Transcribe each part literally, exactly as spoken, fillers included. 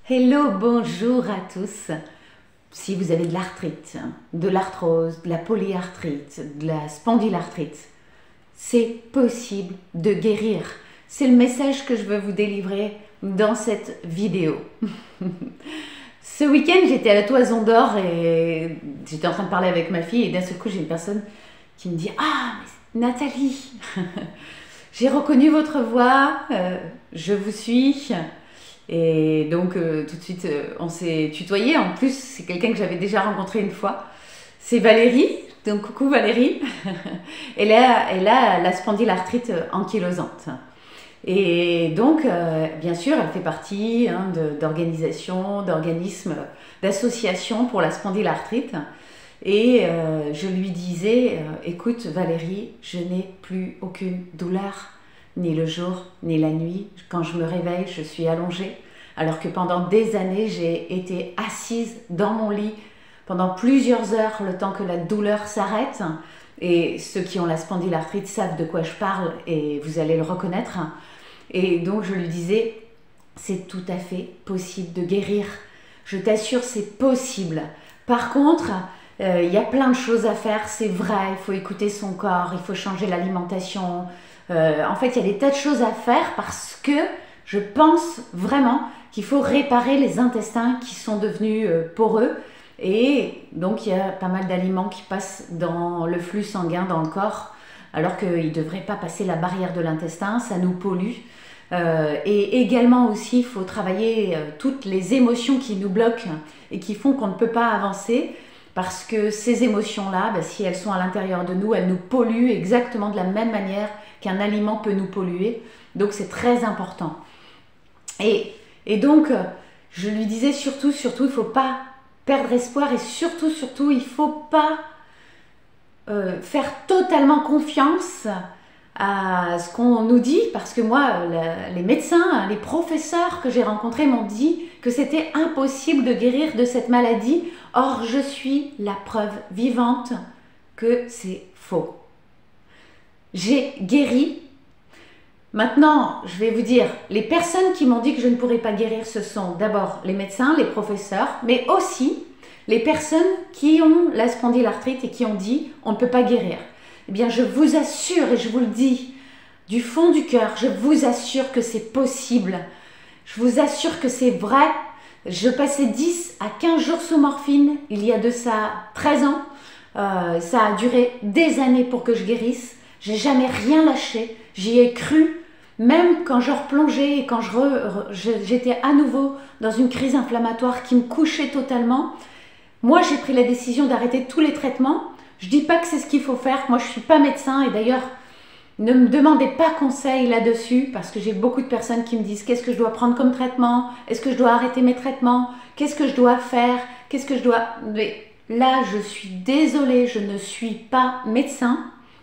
Hello, bonjour à tous. Si vous avez de l'arthrite, de l'arthrose, de la polyarthrite, de la spondylarthrite, c'est possible de guérir. C'est le message que je veux vous délivrer dans cette vidéo. Ce week-end, j'étais à la Toison d'Or et j'étais en train de parler avec ma fille et d'un seul coup, j'ai une personne qui me dit « Ah, mais Nathalie, j'ai reconnu votre voix, euh, je vous suis ». Et donc euh, tout de suite euh, on s'est tutoyé. En plus c'est quelqu'un que j'avais déjà rencontré une fois, c'est Valérie, donc coucou Valérie. elle, a, elle a la spondylarthrite ankylosante et donc euh, bien sûr elle fait partie hein, d'organisations, d'organismes, d'associations pour la spondylarthrite. Et euh, je lui disais euh, écoute Valérie, je n'ai plus aucune douleur, ni le jour, ni la nuit. Quand je me réveille, je suis allongée. Alors que pendant des années, j'ai été assise dans mon lit pendant plusieurs heures, le temps que la douleur s'arrête. Et ceux qui ont la spondylarthrite savent de quoi je parle et vous allez le reconnaître. Et donc je lui disais, c'est tout à fait possible de guérir. Je t'assure, c'est possible. Par contre, il euh, y a plein de choses à faire, c'est vrai. Il faut écouter son corps, il faut changer l'alimentation. Euh, en fait, il y a des tas de choses à faire parce que je pense vraiment qu'il faut réparer les intestins qui sont devenus euh, poreux. Et donc, il y a pas mal d'aliments qui passent dans le flux sanguin dans le corps, alors qu'ils ne devraient pas passer la barrière de l'intestin, ça nous pollue. Euh, et également aussi, il faut travailler euh, toutes les émotions qui nous bloquent et qui font qu'on ne peut pas avancer. Parce que ces émotions-là, bah, si elles sont à l'intérieur de nous, elles nous polluent exactement de la même manière qu'un aliment peut nous polluer. Donc c'est très important. Et, et donc, je lui disais surtout, surtout, il ne faut pas perdre espoir et surtout, surtout, il ne faut pas euh, faire totalement confiance à ce qu'on nous dit. Parce que moi, la, les médecins, les professeurs que j'ai rencontrés m'ont dit que c'était impossible de guérir de cette maladie. Or, je suis la preuve vivante que c'est faux. J'ai guéri. Maintenant, je vais vous dire, les personnes qui m'ont dit que je ne pourrais pas guérir, ce sont d'abord les médecins, les professeurs, mais aussi les personnes qui ont la spondylarthrite et qui ont dit on ne peut pas guérir. Eh bien, je vous assure, et je vous le dis du fond du cœur, je vous assure que c'est possible. Je vous assure que c'est vrai. Je passais dix à quinze jours sous morphine, il y a de ça treize ans. Euh, ça a duré des années pour que je guérisse. J'ai jamais rien lâché. J'y ai cru. Même quand je replongeais et quand je re, re, j'étais à nouveau dans une crise inflammatoire qui me couchait totalement, moi j'ai pris la décision d'arrêter tous les traitements. Je dis pas que c'est ce qu'il faut faire. Moi je suis pas médecin et d'ailleurs ne me demandez pas conseil là-dessus parce que j'ai beaucoup de personnes qui me disent qu'est-ce que je dois prendre comme traitement, est-ce que je dois arrêter mes traitements, qu'est-ce que je dois faire, qu'est-ce que je dois... Mais là, je suis désolée, je ne suis pas médecin.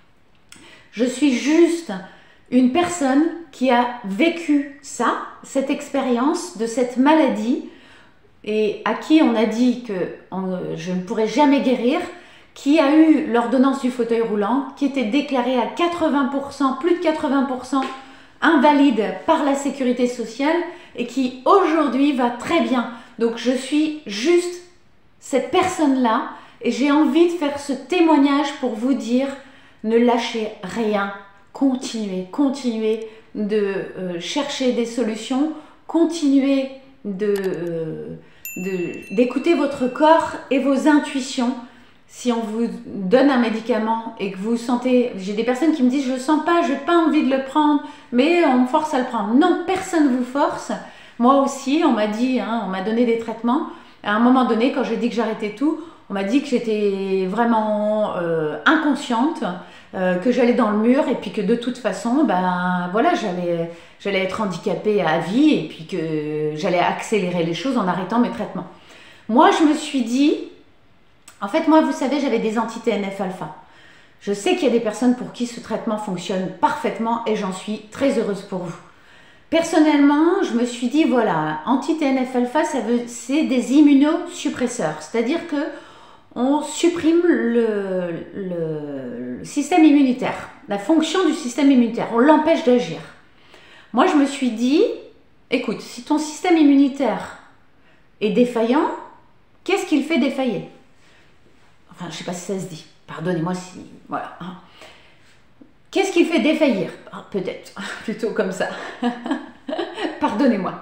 Je suis juste une personne qui a vécu ça, cette expérience de cette maladie et à qui on a dit que on, je ne pourrais jamais guérir, qui a eu l'ordonnance du fauteuil roulant, qui était déclarée à quatre-vingts pour cent, plus de quatre-vingts pour cent invalide par la sécurité sociale et qui aujourd'hui va très bien. Donc je suis juste cette personne-là et j'ai envie de faire ce témoignage pour vous dire ne lâchez rien, continuez, continuez de euh, chercher des solutions, continuez de, euh, de, d'écouter votre corps et vos intuitions. Si on vous donne un médicament et que vous sentez... J'ai des personnes qui me disent « je ne le sens pas, je n'ai pas envie de le prendre, mais on me force à le prendre ». Non, personne ne vous force. Moi aussi, on m'a dit, hein, on m'a donné des traitements. À un moment donné, quand j'ai dit que j'arrêtais tout, on m'a dit que j'étais vraiment euh, inconsciente, euh, que j'allais dans le mur et puis que de toute façon, ben, voilà, j'allais, j'allais être handicapée à vie et puis que j'allais accélérer les choses en arrêtant mes traitements. Moi, je me suis dit... En fait, moi, vous savez, j'avais des anti-T N F alpha. Je sais qu'il y a des personnes pour qui ce traitement fonctionne parfaitement et j'en suis très heureuse pour vous. Personnellement, je me suis dit, voilà, anti-T N F alpha, c'est des immunosuppresseurs. C'est-à-dire qu'on supprime le, le, le système immunitaire, la fonction du système immunitaire. On l'empêche d'agir. Moi, je me suis dit, écoute, si ton système immunitaire Et défaillant, qu'est-ce qu'il fait défailler? Enfin, je ne sais pas si ça se dit. Pardonnez-moi si... Voilà. Qu'est-ce qu'il fait défaillir? Peut-être, plutôt comme ça. Pardonnez-moi.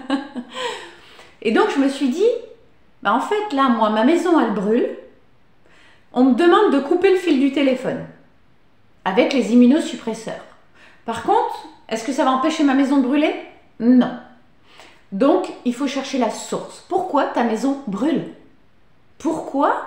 Et donc, je me suis dit, bah, en fait, là, moi, ma maison, elle brûle. On me demande de couper le fil du téléphone avec les immunosuppresseurs. Par contre, est-ce que ça va empêcher ma maison de brûler? Non. Donc, il faut chercher la source. Pourquoi ta maison brûle? Pourquoi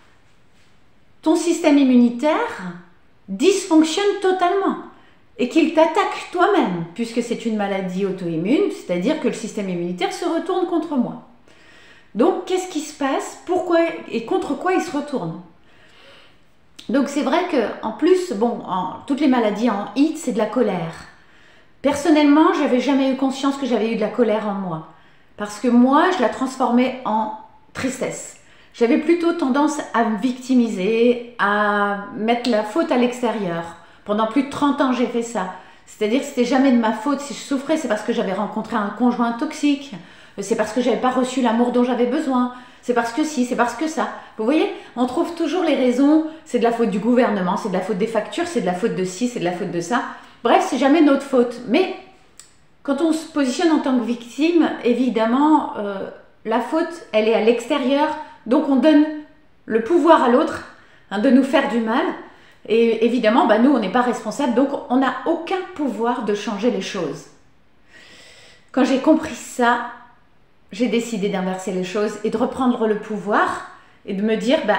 ton système immunitaire dysfonctionne totalement et qu'il t'attaque toi-même, puisque c'est une maladie auto-immune, c'est-à-dire que le système immunitaire se retourne contre moi. Donc, qu'est-ce qui se passe? Pourquoi et contre quoi il se retourne? Donc, c'est vrai qu'en plus, bon, en, toutes les maladies en I T, c'est de la colère. Personnellement, je n'avais jamais eu conscience que j'avais eu de la colère en moi, parce que moi, je la transformais en tristesse. J'avais plutôt tendance à me victimiser, à mettre la faute à l'extérieur. Pendant plus de trente ans, j'ai fait ça. C'est-à-dire que c'était jamais de ma faute. Si je souffrais, c'est parce que j'avais rencontré un conjoint toxique. C'est parce que j'avais pas reçu l'amour dont j'avais besoin. C'est parce que si, c'est parce que ça. Vous voyez, on trouve toujours les raisons. C'est de la faute du gouvernement, c'est de la faute des factures, c'est de la faute de ci, c'est de la faute de ça. Bref, c'est jamais notre faute. Mais quand on se positionne en tant que victime, évidemment, euh, la faute, elle est à l'extérieur. Donc on donne le pouvoir à l'autre, hein, de nous faire du mal. Et évidemment, bah, nous, on n'est pas responsable, donc on n'a aucun pouvoir de changer les choses. Quand j'ai compris ça, j'ai décidé d'inverser les choses et de reprendre le pouvoir et de me dire, bah,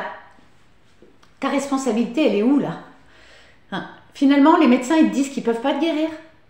ta responsabilité, elle est où là, hein? Finalement, les médecins, ils te disent qu'ils ne peuvent pas te guérir.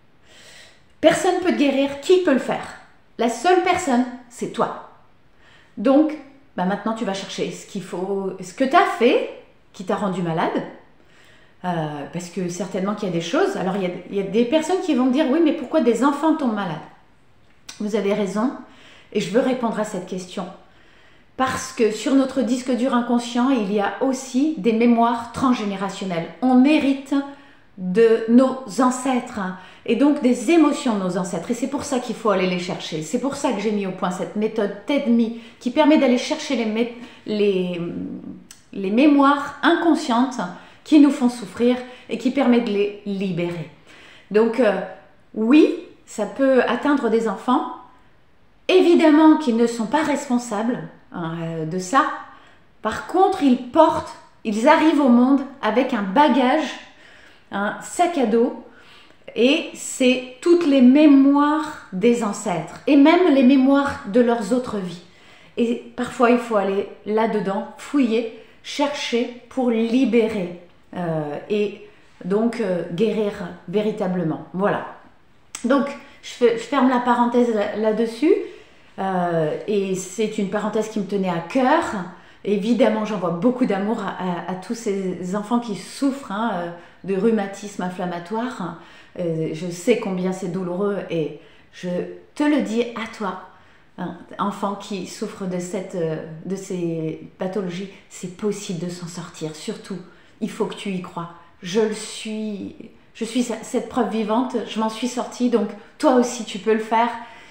Personne ne peut te guérir. Qui peut le faire? La seule personne, c'est toi. Donc, bah maintenant, tu vas chercher ce qu'il faut, ce que tu as fait qui t'a rendu malade. Euh, parce que certainement qu'il y a des choses. Alors, il y a, il y a des personnes qui vont me dire, oui, mais pourquoi des enfants tombent malades? Vous avez raison. Et je veux répondre à cette question. Parce que sur notre disque dur inconscient, il y a aussi des mémoires transgénérationnelles. On hérite de nos ancêtres et donc des émotions de nos ancêtres. Et c'est pour ça qu'il faut aller les chercher. C'est pour ça que j'ai mis au point cette méthode T E D M I qui permet d'aller chercher les, mé les, les mémoires inconscientes qui nous font souffrir et qui permet de les libérer. Donc euh, oui, ça peut atteindre des enfants. Évidemment qu'ils ne sont pas responsables hein, de ça. Par contre, ils portent, ils arrivent au monde avec un bagage, un sac à dos, et c'est toutes les mémoires des ancêtres, et même les mémoires de leurs autres vies. Et parfois, il faut aller là-dedans, fouiller, chercher pour libérer, euh, et donc euh, guérir véritablement. Voilà. Donc, je, je ferme la parenthèse là-dessus, euh, et c'est une parenthèse qui me tenait à cœur. Évidemment, j'envoie beaucoup d'amour à, à, à tous ces enfants qui souffrent hein, de rhumatisme inflammatoire. Euh, je sais combien c'est douloureux et je te le dis à toi, hein, enfant qui souffre de, cette, de ces pathologies, c'est possible de s'en sortir. Surtout, il faut que tu y crois. Je le suis, je suis cette preuve vivante, je m'en suis sortie, donc toi aussi tu peux le faire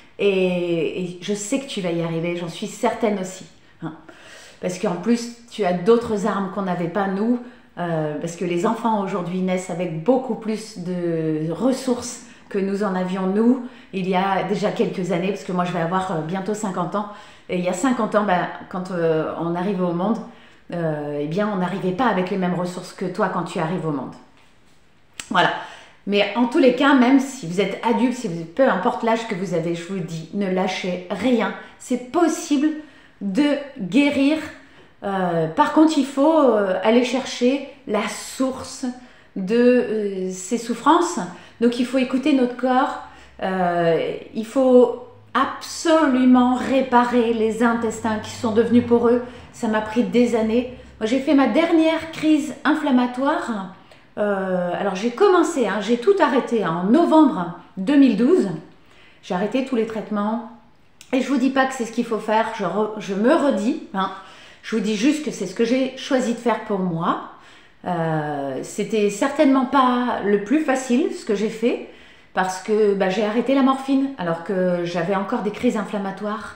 et, et je sais que tu vas y arriver, j'en suis certaine aussi. Hein. Parce qu'en plus, tu as d'autres armes qu'on n'avait pas, nous, euh, parce que les enfants aujourd'hui naissent avec beaucoup plus de ressources que nous en avions, nous, il y a déjà quelques années, parce que moi, je vais avoir euh, bientôt cinquante ans. Et il y a cinquante ans, ben, quand euh, on arrive au monde, euh, eh bien, on n'arrivait pas avec les mêmes ressources que toi quand tu arrives au monde. Voilà. Mais en tous les cas, même si vous êtes adulte, si vous, peu importe l'âge que vous avez, je vous le dis, ne lâchez rien. C'est possible de guérir. Euh, par contre, il faut euh, aller chercher la source de euh, ces souffrances. Donc, il faut écouter notre corps. Euh, il faut absolument réparer les intestins qui sont devenus poreux. Ça m'a pris des années. Moi, j'ai fait ma dernière crise inflammatoire. Euh, alors, j'ai commencé, hein, j'ai tout arrêté hein, en novembre deux mille douze. J'ai arrêté tous les traitements. Et je ne vous dis pas que c'est ce qu'il faut faire, je, re, je me redis, hein. Je vous dis juste que c'est ce que j'ai choisi de faire pour moi. Euh, C'était certainement pas le plus facile ce que j'ai fait, parce que bah, j'ai arrêté la morphine alors que j'avais encore des crises inflammatoires.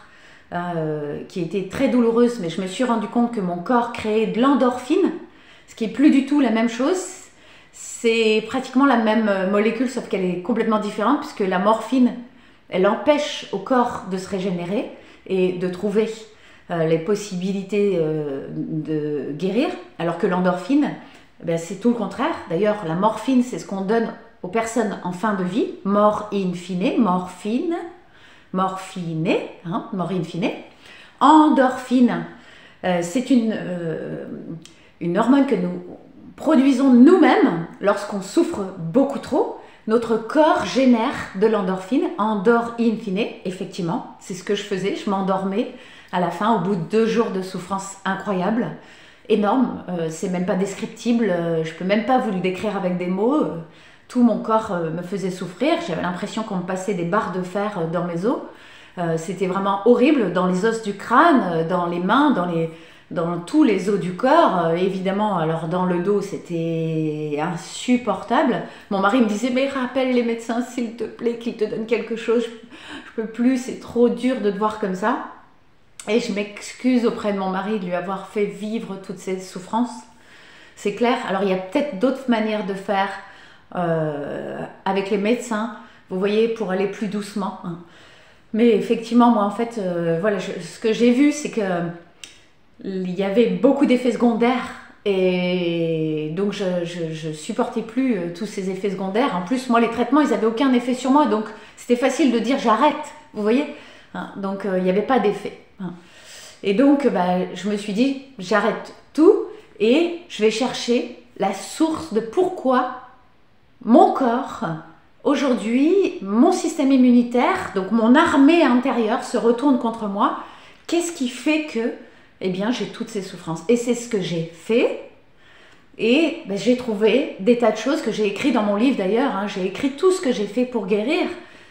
euh, qui était très douloureuse, mais je me suis rendu compte que mon corps créait de l'endorphine, ce qui est plus du tout la même chose. C'est pratiquement la même molécule, sauf qu'elle est complètement différente, puisque la morphine, elle empêche au corps de se régénérer et de trouver euh, les possibilités euh, de guérir, alors que l'endorphine, ben, c'est tout le contraire. D'ailleurs, la morphine, c'est ce qu'on donne aux personnes en fin de vie, mort in fine, morphine, morphine, hein, mort in fine. Endorphine, euh, c'est une, euh, une hormone que nous produisons nous-mêmes lorsqu'on souffre beaucoup trop. Notre corps génère de l'endorphine, endort in fine, effectivement, c'est ce que je faisais, je m'endormais à la fin, au bout de deux jours de souffrance incroyable, énorme, euh, c'est même pas descriptible, euh, je peux même pas vous le décrire avec des mots, euh, tout mon corps euh, me faisait souffrir, j'avais l'impression qu'on me passait des barres de fer euh, dans mes os, euh, c'était vraiment horrible, dans les os du crâne, euh, dans les mains, dans les... dans tous les os du corps, euh, évidemment, alors dans le dos, c'était insupportable. Mon mari me disait, mais rappelle les médecins, s'il te plaît, qu'ils te donnent quelque chose, je, je peux plus, c'est trop dur de te voir comme ça. Et je m'excuse auprès de mon mari de lui avoir fait vivre toutes ces souffrances. C'est clair. Alors, il y a peut-être d'autres manières de faire euh, avec les médecins, vous voyez, pour aller plus doucement. Hein. Mais effectivement, moi, en fait, euh, voilà, je, ce que j'ai vu, c'est que il y avait beaucoup d'effets secondaires et donc je, je, je supportais plus euh, tous ces effets secondaires. En plus, moi, les traitements, ils n'avaient aucun effet sur moi, donc c'était facile de dire j'arrête, vous voyez, hein, donc euh, il n'y avait pas d'effet. Hein. Et donc, bah, je me suis dit, j'arrête tout et je vais chercher la source de pourquoi mon corps, aujourd'hui, mon système immunitaire, donc mon armée intérieure se retourne contre moi. Qu'est-ce qui fait que eh bien, j'ai toutes ces souffrances. Et c'est ce que j'ai fait. Et ben, j'ai trouvé des tas de choses que j'ai écrit dans mon livre d'ailleurs. Hein. J'ai écrit tout ce que j'ai fait pour guérir.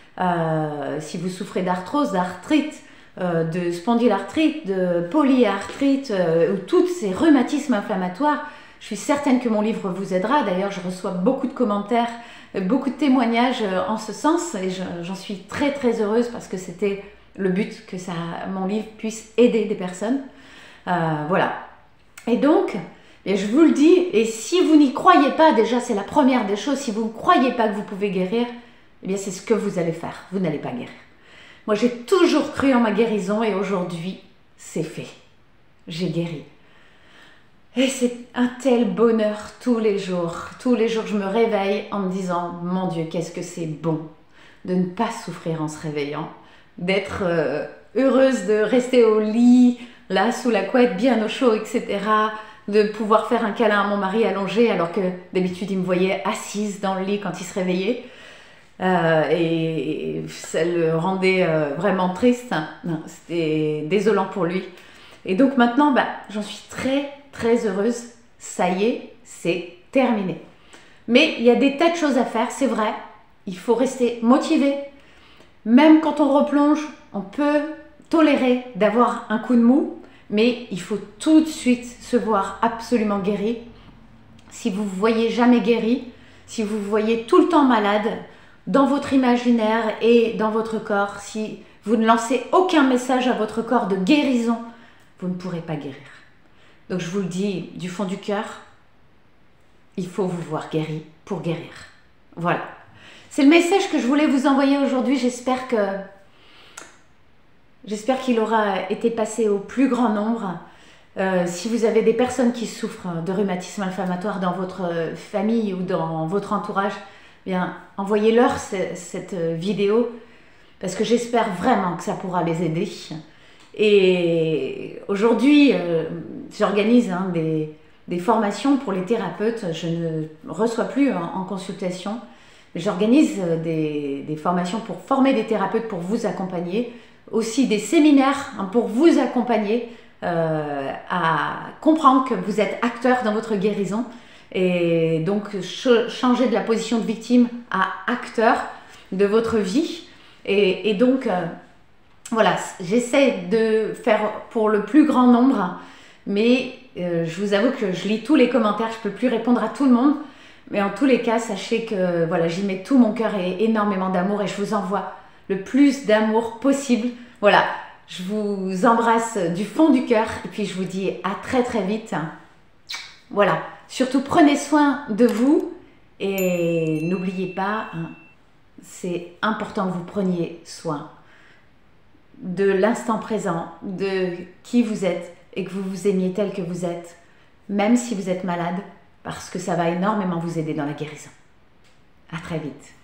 Euh, si vous souffrez d'arthrose, d'arthrite, euh, de spondylarthrite, de polyarthrite, euh, ou tous ces rhumatismes inflammatoires, je suis certaine que mon livre vous aidera. D'ailleurs, je reçois beaucoup de commentaires, beaucoup de témoignages en ce sens. Et j'en suis très très heureuse parce que c'était le but que ça, mon livre puisse aider des personnes. Euh, voilà. Et donc, et je vous le dis, et si vous n'y croyez pas, déjà c'est la première des choses, si vous ne croyez pas que vous pouvez guérir, eh bien c'est ce que vous allez faire, vous n'allez pas guérir. Moi j'ai toujours cru en ma guérison et aujourd'hui c'est fait, j'ai guéri. Et c'est un tel bonheur tous les jours, tous les jours je me réveille en me disant, mon Dieu, qu'est-ce que c'est bon de ne pas souffrir en se réveillant, d'être euh, heureuse de rester au lit, là, sous la couette, bien au chaud, et cetera. De pouvoir faire un câlin à mon mari allongé, alors que d'habitude, il me voyait assise dans le lit quand il se réveillait. Euh, et, et ça le rendait euh, vraiment triste. C'était désolant pour lui. Et donc maintenant, bah, j'en suis très, très heureuse. Ça y est, c'est terminé. Mais il y a des tas de choses à faire, c'est vrai. Il faut rester motivé. Même quand on replonge, on peut tolérer d'avoir un coup de mou, mais il faut tout de suite se voir absolument guéri. Si vous ne vous voyez jamais guéri, si vous vous voyez tout le temps malade, dans votre imaginaire et dans votre corps, si vous ne lancez aucun message à votre corps de guérison, vous ne pourrez pas guérir. Donc je vous le dis du fond du cœur, il faut vous voir guéri pour guérir. Voilà. C'est le message que je voulais vous envoyer aujourd'hui. J'espère que J'espère qu'il aura été passé au plus grand nombre. Euh, si vous avez des personnes qui souffrent de rhumatisme inflammatoire dans votre famille ou dans votre entourage, eh bien, envoyez-leur cette vidéo parce que j'espère vraiment que ça pourra les aider. Et aujourd'hui, euh, j'organise hein, des, des formations pour les thérapeutes. Je ne reçois plus en, en consultation. J'organise des, des formations pour former des thérapeutes pour vous accompagner. Aussi des séminaires hein, pour vous accompagner euh, à comprendre que vous êtes acteur dans votre guérison et donc ch changer de la position de victime à acteur de votre vie. Et, et donc, euh, voilà, j'essaie de faire pour le plus grand nombre, mais euh, je vous avoue que je lis tous les commentaires, je ne peux plus répondre à tout le monde. Mais en tous les cas, sachez que voilà, j'y mets tout mon cœur et énormément d'amour et je vous envoie le plus d'amour possible. Voilà, je vous embrasse du fond du cœur et puis je vous dis à très très vite. Voilà, surtout prenez soin de vous et n'oubliez pas, hein, c'est important que vous preniez soin de l'instant présent, de qui vous êtes et que vous vous aimiez tel que vous êtes, même si vous êtes malade, parce que ça va énormément vous aider dans la guérison. À très vite.